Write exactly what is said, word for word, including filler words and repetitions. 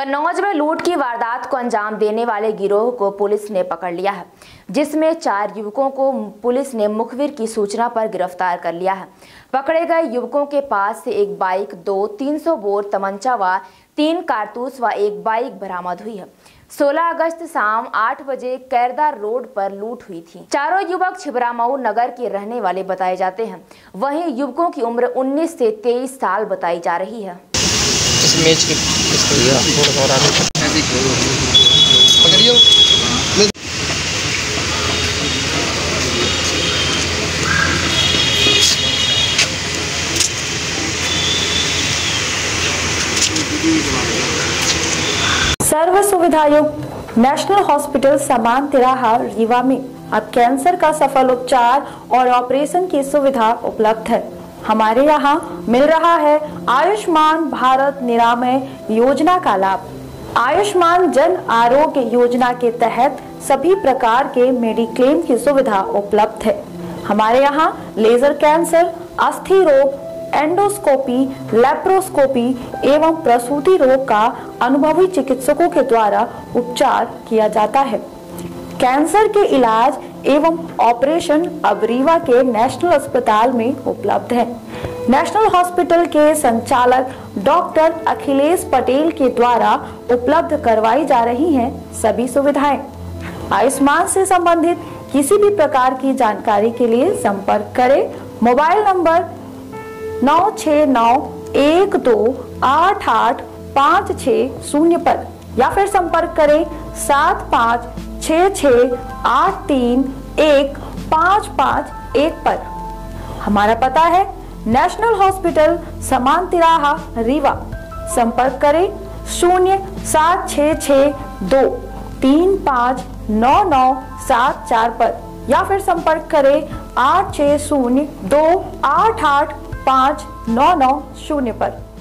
कन्नौज में लूट की वारदात को अंजाम देने वाले गिरोह को पुलिस ने पकड़ लिया है, जिसमें चार युवकों को पुलिस ने मुखबिर की सूचना पर गिरफ्तार कर लिया है। पकड़े गए युवकों के पास से एक बाइक, दो तीन सौ बोर तमंचा व तीन कारतूस व एक बाइक बरामद हुई है। सोलह अगस्त शाम आठ बजे कैरदा रोड पर लूट हुई थी। चारों युवक छिबरामऊ नगर के रहने वाले बताए जाते हैं। वहीं युवकों की उम्र उन्नीस से तेईस साल बताई जा रही है। इस मैच के पकड़ियो सर्व सुविधायुक्त नेशनल हॉस्पिटल समान तिराहा रीवा में अब कैंसर का सफल उपचार और ऑपरेशन की सुविधा उपलब्ध है। हमारे यहाँ मिल रहा है आयुष्मान भारत निरामय योजना का लाभ। आयुष्मान जन आरोग्य योजना के तहत सभी प्रकार के मेडिक्लेम की सुविधा उपलब्ध है। हमारे यहाँ लेजर कैंसर, अस्थि रोग, एंडोस्कोपी, लेप्रोस्कोपी एवं प्रसूति रोग का अनुभवी चिकित्सकों के द्वारा उपचार किया जाता है। कैंसर के इलाज एवं ऑपरेशन अब रीवा के नेशनल अस्पताल में उपलब्ध है। नेशनल हॉस्पिटल के संचालक डॉक्टर अखिलेश पटेल के द्वारा उपलब्ध करवाई जा रही हैं सभी सुविधाएं। आयुष्मान से संबंधित किसी भी प्रकार की जानकारी के लिए संपर्क करें मोबाइल नंबर नौ छः नौ एक दो आठ आठ पाँच छः शून्य पर या फिर संपर्क करें सात पाँच छः छः आठ तीन एक पाँच पाँच एक पर। हमारा पता है नेशनल हॉस्पिटल समान तिराहा रीवा। संपर्क करें शून्य सात छः छः दो तीन पाँच नौ नौ सात चार पर या फिर संपर्क करें आठ छः शून्य दो आठ आठ पाँच नौ नौ शून्य पर।